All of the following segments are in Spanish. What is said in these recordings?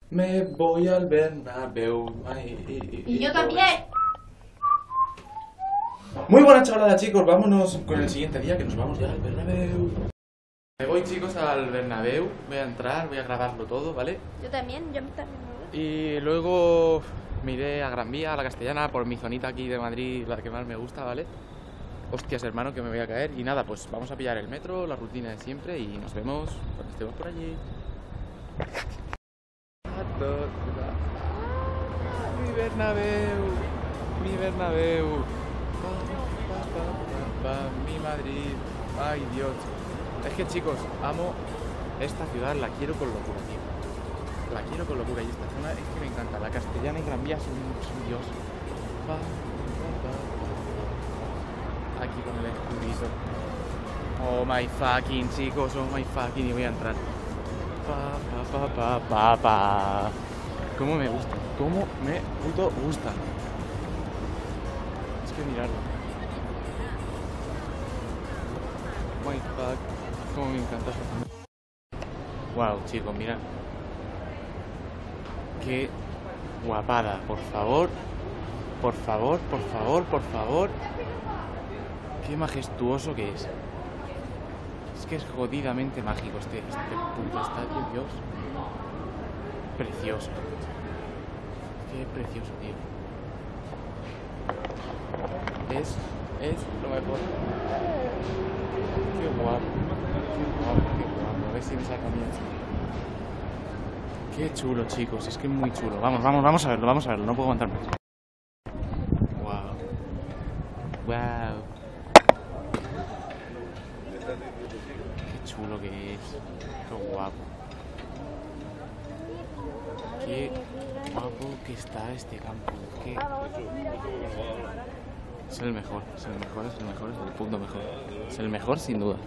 Me voy al Bernabéu. Y yo también. Muy buenas chavaladas, chicos, vámonos con el siguiente día que nos vamos ya al Bernabéu. Me voy, chicos, al Bernabéu. Voy a entrar, voy a grabarlo todo, ¿vale? Yo también, yo también. Y luego me iré a Gran Vía, a la Castellana, por mi zonita aquí de Madrid, la que más me gusta, ¿vale? Hostias, hermano, que me voy a caer. Y nada, pues vamos a pillar el metro, la rutina de siempre, y nos vemos cuando estemos por allí. Mi Bernabéu, mi Bernabéu, mi Madrid. Ay, Dios. Es que, chicos, amo esta ciudad, la quiero con locura, tío. La quiero con locura, y esta zona es que me encanta. La Castellana y Gran Vía son Dios. Aquí con el escudito. Oh my fucking, chicos, oh my fucking, y voy a entrar. Cómo me gusta, cómo me puto gusta. Es que mirarlo. My fuck, cómo me encanta esta zona. Wow, chicos, mirad. Qué guapada, por favor. Por favor, por favor, por favor. Qué majestuoso que es. Es que es jodidamente mágico este puto estadio, Dios. Precioso. Qué precioso, tío. Es lo mejor. Qué guapo. Qué guapo, qué guapo. A ver si me saca bien. Qué chulo, chicos. Es que es muy chulo. Vamos a verlo, vamos a verlo. No puedo aguantar más. Wow. Wow. Qué chulo que es. Qué guapo. Qué guapo que está este campo. Qué... Es el mejor, es el mejor, es el mejor, es el punto mejor. Es el mejor sin duda.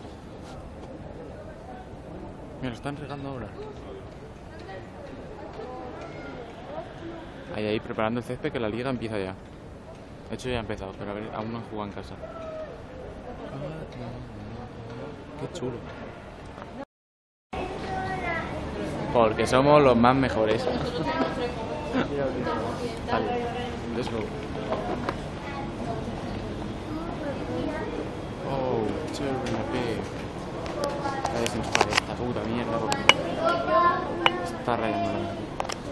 Mira, lo están regando ahora. Ahí, preparando el césped, que la liga empieza ya. De hecho ya ha empezado, pero a ver, aún no han jugado en casa. Qué chulo. Porque somos los más mejores. Vale, let's go. Oh, Bernabéu. A ver si nos para esta puta mierda porque está rayando la mierda.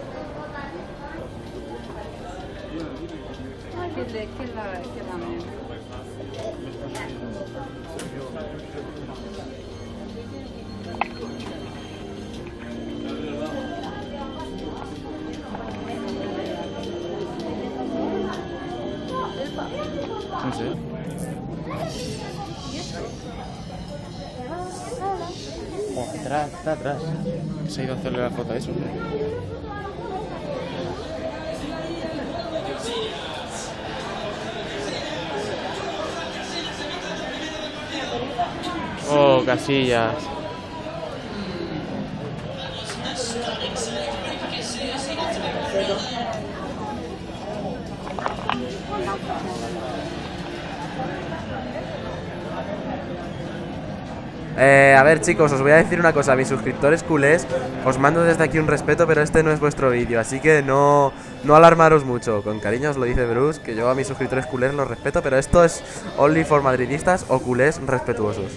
No sé. Oh, atrás, está atrás. Se ha ido a hacerle la foto a eso. Oh, Casillas. A ver, chicos, os voy a decir una cosa. A mis suscriptores culés os mando desde aquí un respeto, pero este no es vuestro vídeo, así que no alarmaros mucho. Con cariño os lo dice Bruce, que yo a mis suscriptores culés los respeto, pero esto es only for madridistas o culés respetuosos.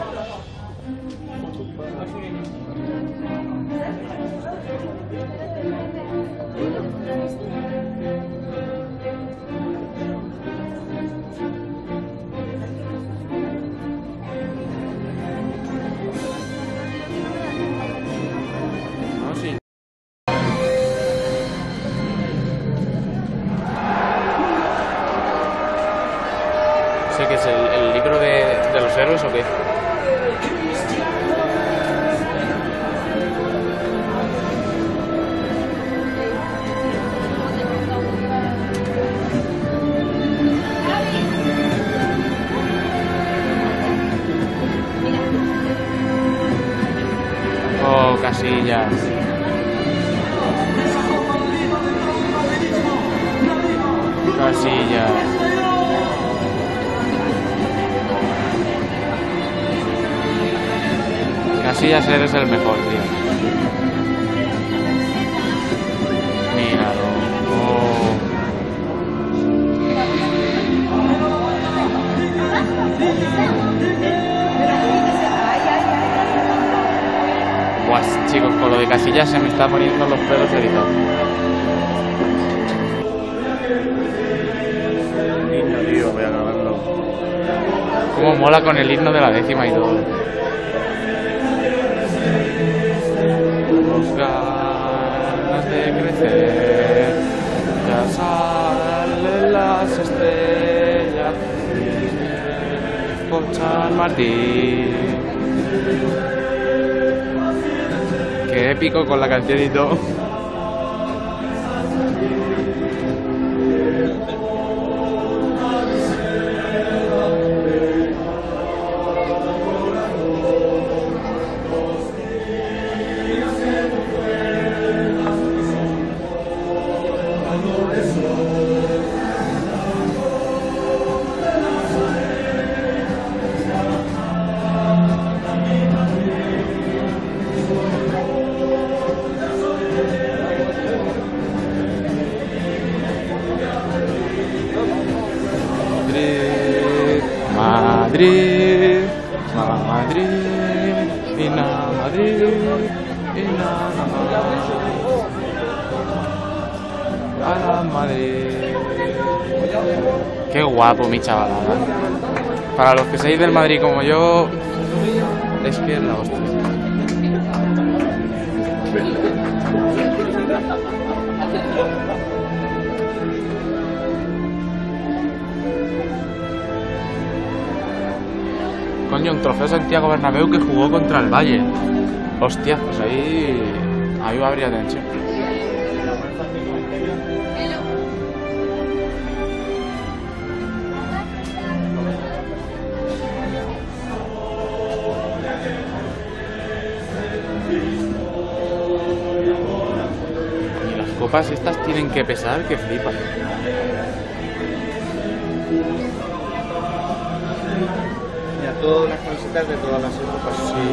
¿Sé que es el libro de los héroes o qué? Oh, Casillas. Casillas. Casillas, eres el mejor, tío. Míralo. Oh. Buah, chicos, con lo de Casillas se me está poniendo los pelos erizados. Niño, tío, voy a acabarlo. Cómo mola con el himno de la décima y todo. Los ganas de crecer, ya salen las estrellas, por San Martín. Qué épico con la canción y todo. Madrid, Madrid, y nada Madrid, y nada más. A la Madrid. Qué guapo mi chavalada. Para los que seáis del Madrid como yo, es que es la hostia. Coño, un trofeo Santiago Bernabéu que jugó contra el Valle. Hostia, pues ahí habría tensión. Y las copas estas tienen que pesar que flipan. Todas las camisetas de todas las épocas.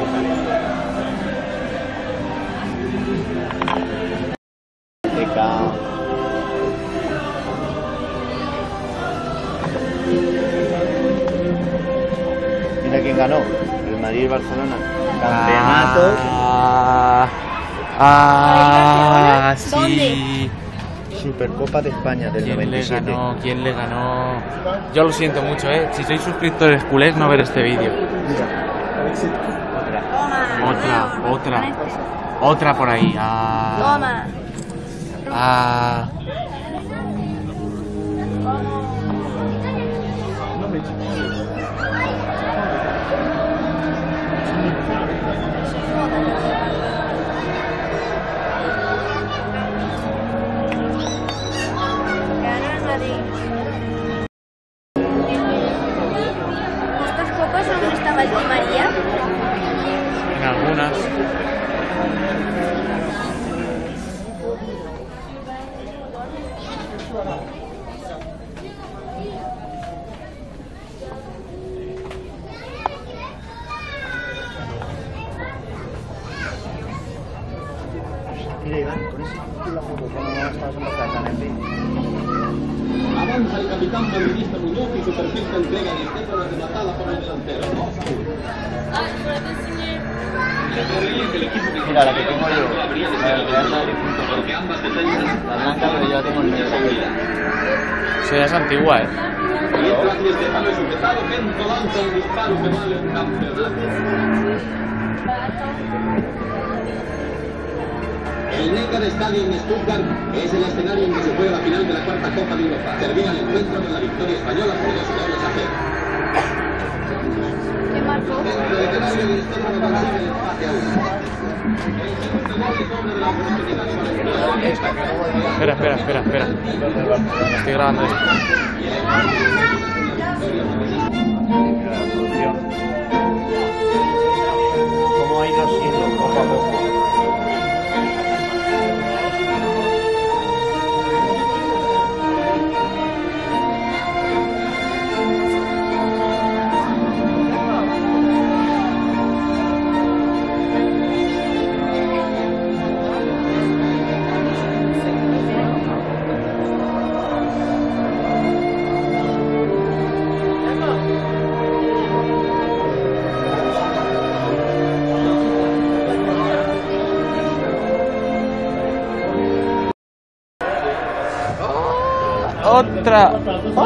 Mira quién ganó. El Madrid y Barcelona. Campeonato. Sí. Supercopa de España del 97. ¿Quién le ganó? Yo lo siento mucho, Si sois suscriptores culés, no ver este vídeo. Otra por ahí. Toma. ¿Estas copas dónde estaba el Di María? En algunas. Mira, Iván, con ese la foto, ¿cómo estabas en la casa, Avanza el capitán madridista Muñoz y su perfecta entrega de izquierda rematada por el delantero. Mira, la que tengo yo, la del Real Madrid, la blanca, pero yo la tengo en medio. Eso ya es antigua, Mientras Di Stéfano es sujetado, Gento lanza un disparo que vale un campeonato. El Neckar Stadium en Stuttgart es el escenario en que se juega la final de la cuarta Copa de Europa. Termina el encuentro con la victoria española por 2-0 a 0. ¿Qué marcó? Dentro de cada año Di Stéfano consigue el empate a 1. Espera. Estoy grabando esto. ¿Cómo ha ido siendo poco a poco? ¡Otra!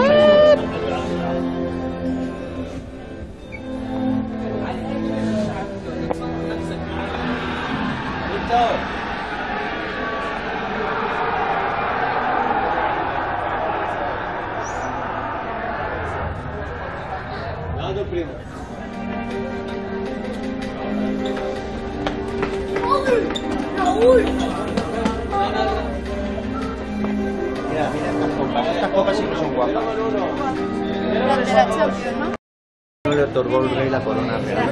Mira, mira estas copas. Estas copas sí que son guapas. Las de la Champions, ¿no? No le otorgó el rey la corona real.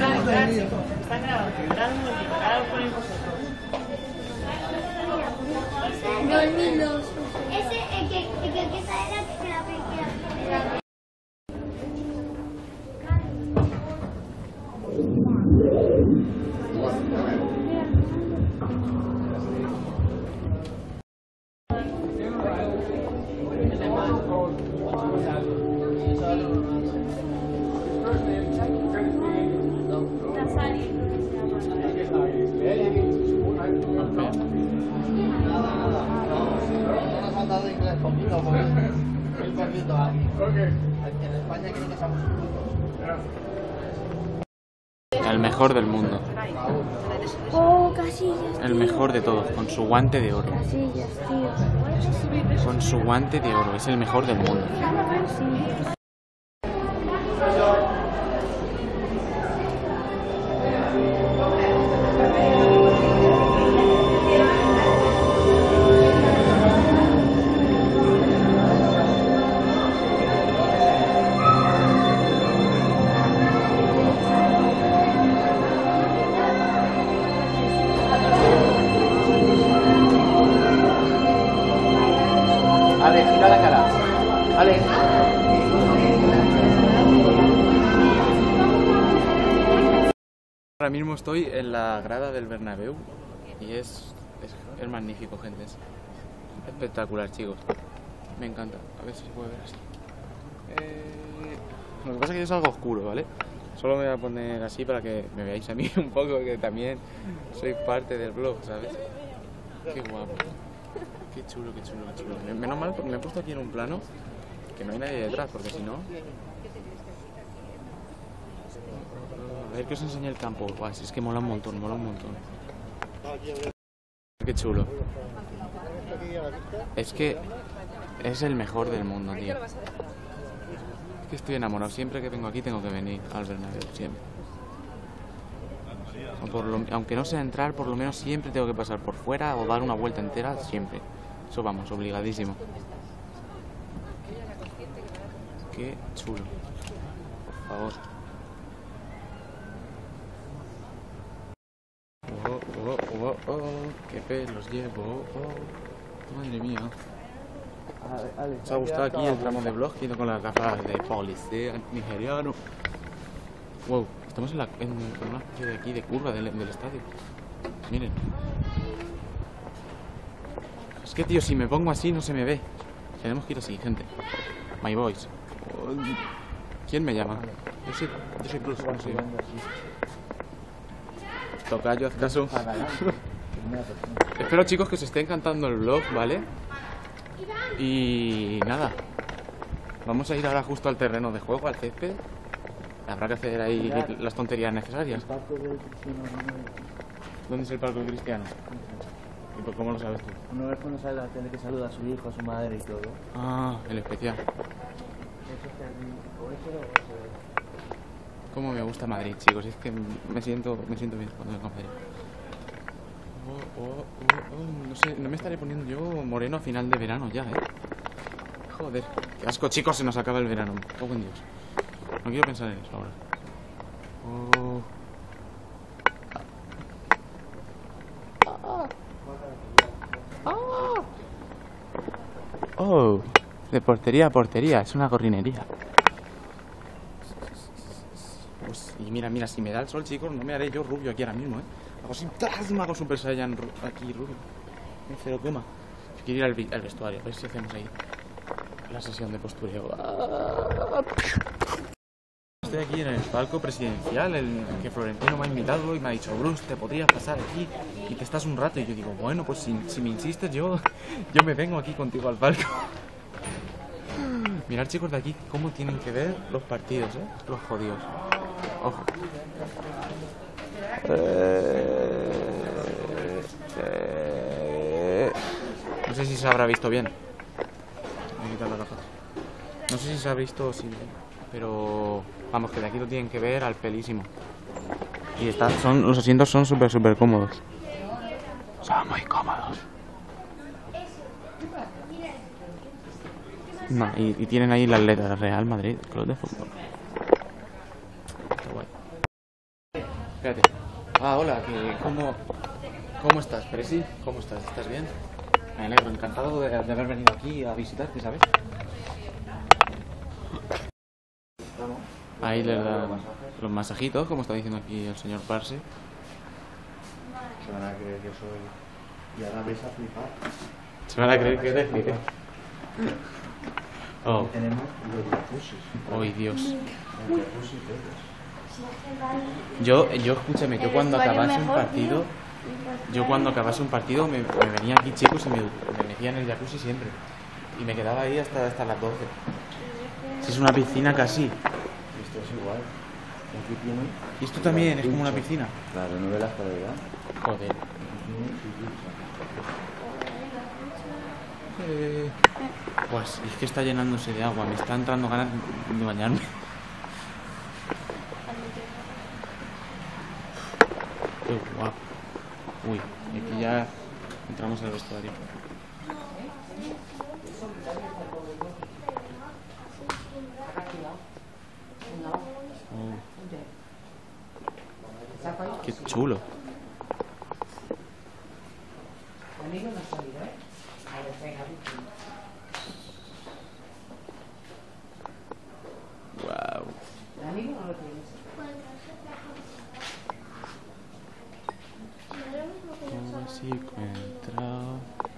Ese, el que está en la película. El mejor del mundo. Oh, Casillas. El mejor de todos, con su guante de oro. Casillas, tío. Con su guante de oro, es el mejor del mundo. Sí. Ale, gira la cara. Ale. Ahora mismo estoy en la grada del Bernabéu y es magnífico, gente. Es espectacular, chicos. Me encanta. A ver si se puede ver así. Lo que pasa es que es algo oscuro, ¿vale? Solo me voy a poner así para que me veáis a mí un poco, que también soy parte del vlog, ¿sabes? Qué guapo. Qué chulo, qué chulo, qué chulo. Menos mal porque me he puesto aquí en un plano que no hay nadie detrás, porque si no... A ver que os enseñe el campo. Guau, si es que mola un montón, mola un montón. Qué chulo. Es que es el mejor del mundo, tío. Es que estoy enamorado. Siempre que vengo aquí tengo que venir al Bernabéu, siempre. Aunque no sea entrar, por lo menos siempre tengo que pasar por fuera o dar una vuelta entera, siempre. Eso vamos, obligadísimo. Qué chulo. Por favor. Qué pelos llevo. Madre mía. ¿Os ha gustado aquí el tramo de vlog? Ido con las gafas de policía nigeriano. Wow, estamos en una especie de aquí de curva del estadio. Miren. Es que, tío, si me pongo así no se me ve. Tenemos que ir así, gente. My boys. ¿Quién me llama? Yo soy Cruz, no sé. Tocayo, haz caso. Espero, chicos, que os esté encantando el vlog, ¿vale? Y nada. Vamos a ir ahora justo al terreno de juego, al césped. Habrá que hacer ahí las tonterías necesarias. ¿Dónde es el palco cristiano? ¿Y por cómo lo sabes tú? Una vez cuando sale la tele que saluda a su hijo, a su madre y todo. Ah, el especial. Cómo me gusta Madrid, chicos. Es que me siento bien cuando vengo a Madrid. No sé, no me estaré poniendo yo moreno a final de verano ya, Joder, qué asco, chicos, se nos acaba el verano. Oh, buen Dios. No quiero pensar en eso ahora. Oh, de portería a portería, es una gorrinería. Pues, y mira, si me da el sol, chicos, no me haré yo rubio aquí ahora mismo, Hago sin plasma con Super Saiyan aquí rubio. Me cero coma. Quiero ir al vestuario, a ver si hacemos ahí la sesión de postureo. Estoy aquí en el palco presidencial, el que Florentino me ha invitado y me ha dicho: Bruce, te podrías pasar aquí y te estás un rato. Y yo digo, bueno, pues si me insistes, yo me vengo aquí contigo al palco. Mirad, chicos, de aquí cómo tienen que ver los partidos, los jodidos. Ojo. No sé si se habrá visto bien. Voy a quitar las gafas. No sé si se ha visto sí, pero vamos, que de aquí lo tienen que ver al pelísimo. Y los asientos son súper cómodos. Son muy cómodos. No, y tienen ahí las letras Real Madrid, Club de Fútbol. Qué guay. Espérate. Hola, ¿cómo estás, Presi? ¿Cómo estás? ¿Estás bien? Me alegro, encantado de haber venido aquí a visitarte, ¿sabes? Ahí les dan los masajitos, como está diciendo aquí el señor Parse. Se van a creer que soy... Y ahora vais a flipar. Se van a creer que eres Felipe. Oh. Tenemos los jacuzzis. ¡Ay, Dios! Los jacuzzis todos. Yo escúchame, yo cuando acabase un partido, me venía aquí, chicos, y me metía en el jacuzzi siempre. Y me quedaba ahí hasta las 12. Si es una piscina casi. Esto es igual. Aquí tiene... Y esto también es como una piscina. Claro, no ve la calidad. Joder. Pues es que está llenándose de agua, me está entrando ganas de bañarme. Qué guapo. Uy, aquí ya entramos al vestuario. Oh. Qué chulo. Wow. Así encontrado.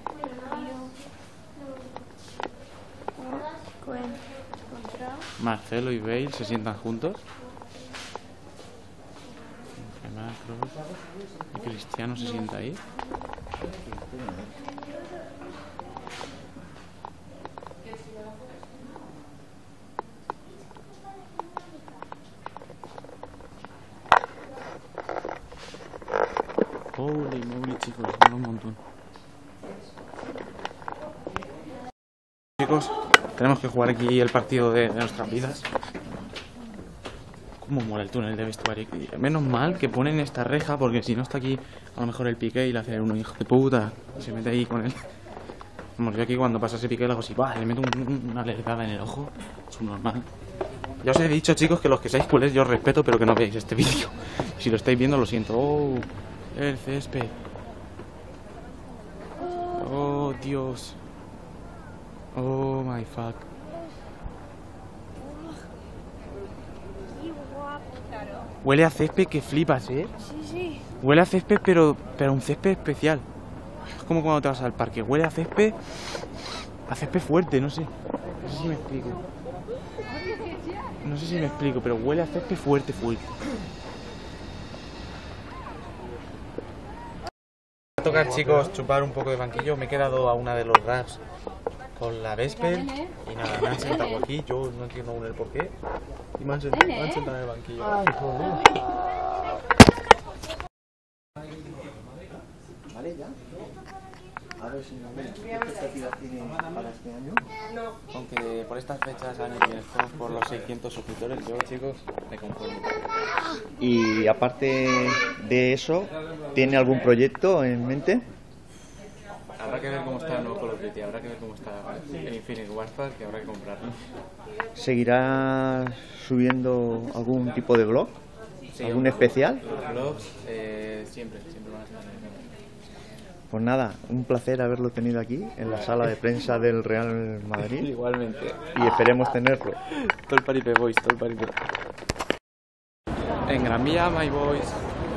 Marcelo y Bale se sientan juntos. Y Cristiano se sienta ahí. Holy moly, chicos, un montón. Chicos, tenemos que jugar aquí el partido de nuestras vidas. Cómo mola el túnel de vestuario. Menos mal que ponen esta reja, porque si no está aquí a lo mejor el Piqué y le hace uno hijo de puta y se mete ahí con él. Vamos, yo aquí cuando pasa ese Piqué le hago así, le meto una alertada en el ojo. Es un normal. Ya os he dicho, chicos, que los que seáis culés yo os respeto, pero que no veáis este vídeo. Si lo estáis viendo, lo siento. Oh, el césped. Oh, Dios. Oh, my fuck. Huele a césped que flipas, ¿eh? Sí. Huele a césped, pero un césped especial. Es como cuando te vas al parque. Huele a césped fuerte, no sé. No sé si me explico. No sé si me explico, pero huele a césped fuerte. Va a tocar, chicos, chupar un poco de banquillo. Me he quedado a una de los raps con la Vesper y nada, me han sentado aquí. Yo no entiendo aún el porqué. Y me han sentado en el banquillo. ¿Vale ya? A ver si nos ven. ¿Qué expectativas tienen para este año? Aunque por estas fechas año que viene estamos por los 600 suscriptores, yo, chicos, me conformo. Y aparte de eso, ¿tiene algún proyecto en mente? Habrá que ver cómo está el nuevo Call of Duty, habrá que ver cómo está el Infinite Warfare, que habrá que comprarlo. ¿Seguirá subiendo algún tipo de blog? Sí, ¿Algún especial? Los vlogs siempre van a estar en el canal. Pues nada, un placer haberlo tenido aquí en la sala de prensa del Real Madrid. Igualmente. Y esperemos tenerlo. Todo el paripé, boys, todo el paripé. En Gran Vía, my boys.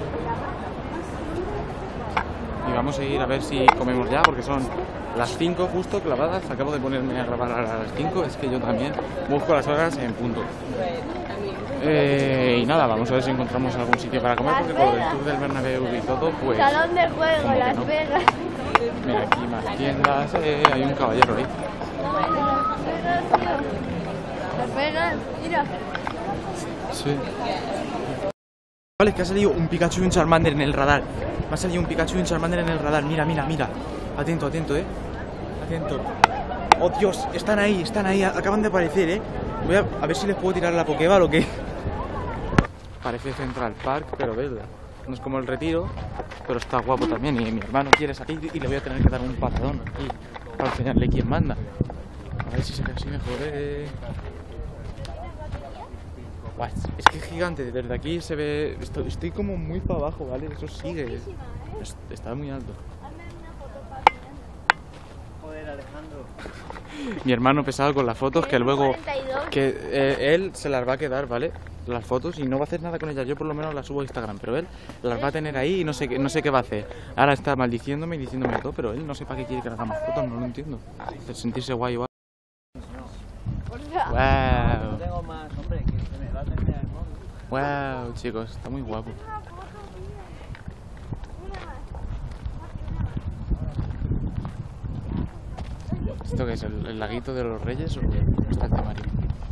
Y vamos a ir a ver si comemos ya, porque son las 5 justo clavadas. Acabo de ponerme a grabar a las 5, es que yo también busco las horas en punto. Y nada, vamos a ver si encontramos algún sitio para comer, porque con lo del tour del Bernabéu y todo, pues... Salón de juego, como que Las no. Vegas. Mira, aquí más tiendas, hay un caballero ahí. Te pegan, mira. Sí. Vale, es que ha salido un Pikachu y un Charmander en el radar. Me ha salido un Pikachu y un Charmander en el radar. Mira, mira, mira. Atento, atento, Atento. Oh, Dios, están ahí, acaban de aparecer, Voy a ver si les puedo tirar la Pokéball o qué. Parece Central Park, pero verde. No es como el Retiro, pero está guapo también. Y mi hermano quiere salir y le voy a tener que dar un patadón aquí para enseñarle quién manda. A ver si se ve así mejor, Guau, es que es gigante, desde aquí se ve... Estoy como muy para abajo, ¿vale? Eso sigue. Está muy alto. Joder, Alejandro. Mi hermano pesado con las fotos, que luego... Que él se las va a quedar, ¿vale? Las fotos, y no va a hacer nada con ellas. Yo por lo menos las subo a Instagram, pero él las va a tener ahí y no sé qué va a hacer. Ahora está maldiciéndome y diciéndome todo, pero él no sé para qué quiere que le haga más fotos, no lo entiendo. De sentirse guay o algo. No tengo más, hombre, que se me va a tener el móvil. Wow, chicos, está muy guapo. ¿Esto qué es? ¿El laguito de los Reyes o está el temario?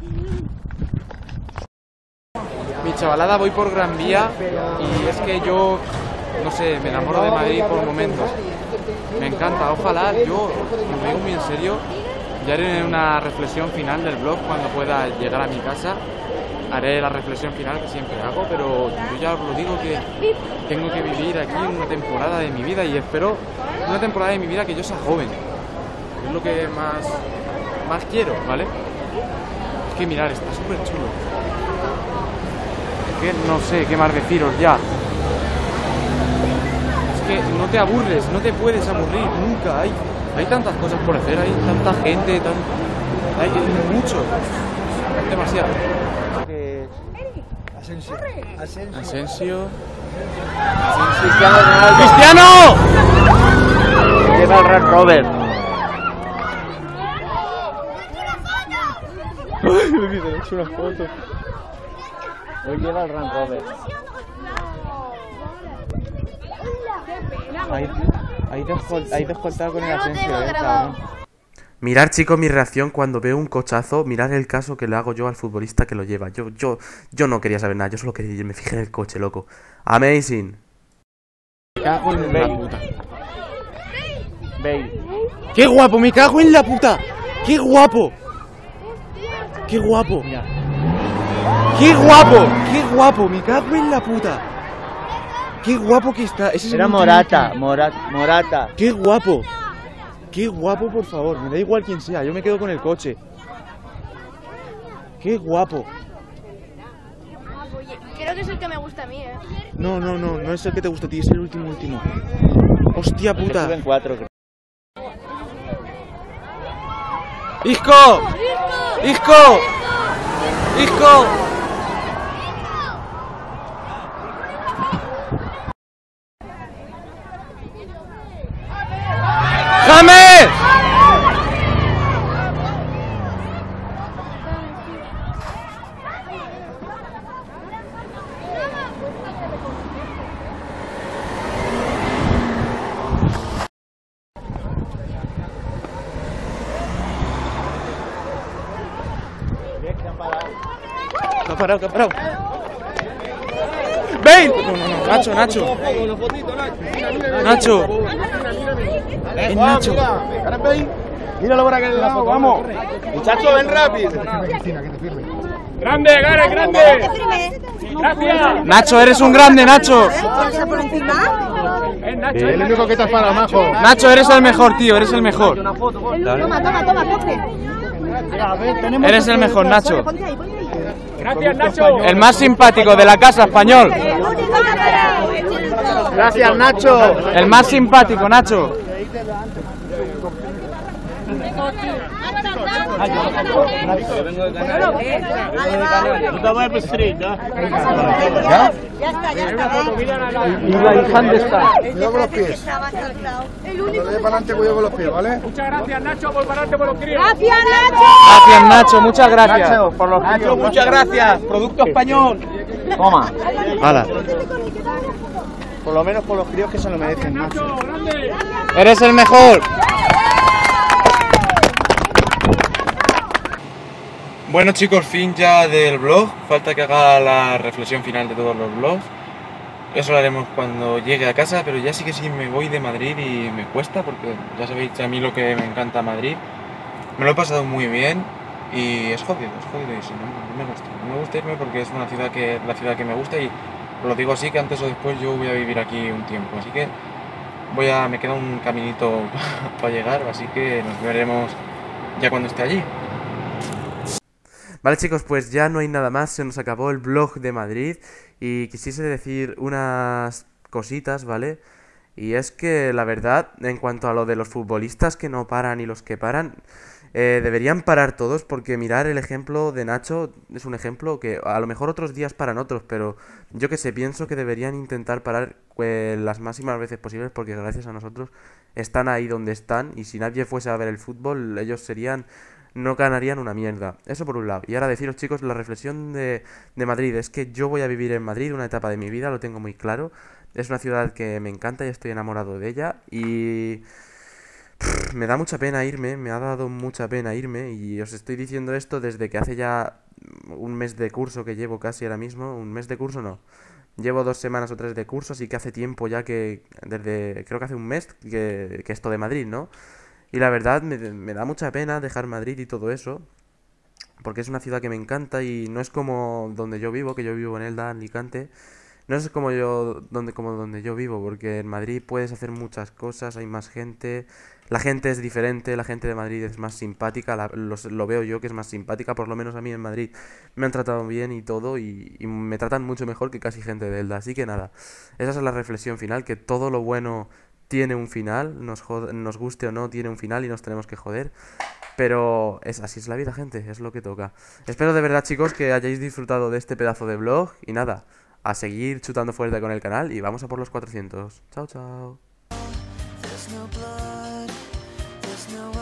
Mi chavalada, voy por Gran Vía y es que yo, no sé, me enamoro de Madrid por momentos. Me encanta, ojalá, yo me digo muy en serio, ya haré una reflexión final del vlog cuando pueda llegar a mi casa. Haré la reflexión final que siempre hago, pero yo ya os lo digo que tengo que vivir aquí una temporada de mi vida y espero una temporada de mi vida que yo sea joven. Es lo que más quiero, ¿vale? Es que mirar, está súper chulo. Es que no sé qué más deciros ya. Es que no te aburres, no te puedes aburrir nunca. Hay tantas cosas por hacer, hay tanta gente, hay mucho. Demasiado. Asensio. ¡Cristiano! Lleva el Range Rover. Uy, te he hecho una foto. Hoy lleva el Range Rover. Hay dos cortados con el Asensio, cabrón. Mirad, chicos, mi reacción cuando veo un cochazo. Mirad el caso que le hago yo al futbolista que lo lleva. Yo no quería saber nada, yo solo quería, me fijé en el coche, loco. Amazing. Me cago en la puta. Bale. ¡Qué guapo! ¡Me cago en la puta! ¡Qué guapo! ¡Qué guapo! ¡Qué guapo! ¡Qué guapo! ¡Me cago en la puta! ¡Qué guapo que está! Ese es Era el Morata, último. Morata. ¡Qué guapo! ¡Qué guapo, por favor! Me da igual quién sea, yo me quedo con el coche. ¡Qué guapo! Creo que es el que me gusta a mí, No es el que te gusta a ti, es el último. ¡Hostia puta! Estuve en 4, creo. ¡Isco! ¡Isco! ¡Isco! ¡James! ¿Qué ha parado? ¡Bale! No, Nacho. Nacho. Es Nacho. Míralo por aquel lado, vamos. Muchachos, ven rápido. ¡Grande, Gare, grande! ¡Gracias! Nacho, eres un grande, Nacho. El único que te has parado, majo. Nacho, eres el mejor, tío, eres el mejor. Toma, coge. Eres el mejor, Nacho. ¡Gracias, Nacho! El más simpático de la casa, español. Gracias, Nacho. El más simpático, Nacho. ¿Ya? ¿Y la hija dónde está? Cuidado con los pies. Cuando le dé para adelante, cuidado con los pies, ¿vale? Muchas gracias, Nacho, por pararte por los críos. Gracias, Nacho, muchas gracias. Nacho, por los Nacho, muchas gracias. Producto español. Toma. Hala. Por lo menos por los críos que se lo merecen, Nacho. ¡Grande! Eres el mejor. Bueno chicos, fin ya del vlog. Falta que haga la reflexión final de todos los vlogs. Eso lo haremos cuando llegue a casa, pero ya sí que sí me voy de Madrid y me cuesta, porque ya sabéis a mí lo que me encanta Madrid. Me lo he pasado muy bien y es jodido y sí, no me gusta. No me gusta irme porque es la ciudad que me gusta y lo digo así que antes o después yo voy a vivir aquí un tiempo. Así que me queda un caminito para llegar, así que nos veremos ya cuando esté allí. Vale chicos, pues ya no hay nada más, se nos acabó el vlog de Madrid y quisiese decir unas cositas, ¿vale? Y es que la verdad, en cuanto a lo de los futbolistas que no paran y los que paran, deberían parar todos porque mirar el ejemplo de Nacho es un ejemplo que a lo mejor otros días paran otros, pero yo que sé, pienso que deberían intentar parar las máximas veces posibles porque gracias a nosotros están ahí donde están y si nadie fuese a ver el fútbol, ellos no ganarían una mierda. Eso por un lado. Y ahora deciros chicos, la reflexión de Madrid es que yo voy a vivir en Madrid una etapa de mi vida, lo tengo muy claro. Es una ciudad que me encanta y estoy enamorado de ella y me da mucha pena irme, me ha dado mucha pena irme y os estoy diciendo esto desde que hace ya un mes de curso que llevo casi ahora mismo. Un mes de curso no. Llevo 2 semanas o 3 de curso, así que hace tiempo ya creo que hace un mes que esto de Madrid, ¿no? Y la verdad me da mucha pena dejar Madrid y todo eso, porque es una ciudad que me encanta y no es como donde yo vivo, que yo vivo en Elda, Alicante. No es como donde yo vivo, porque en Madrid puedes hacer muchas cosas, hay más gente, la gente es diferente, la gente de Madrid es más simpática, lo veo yo que es más simpática, por lo menos a mí en Madrid me han tratado bien y todo, y me tratan mucho mejor que casi gente de Elda. Así que nada, esa es la reflexión final, que todo lo bueno tiene un final, nos guste o no, tiene un final y nos tenemos que joder. Pero así es la vida, gente, es lo que toca. Espero de verdad, chicos, que hayáis disfrutado de este pedazo de vlog. Y nada, a seguir chutando fuerte con el canal y vamos a por los 400. Chao, chao.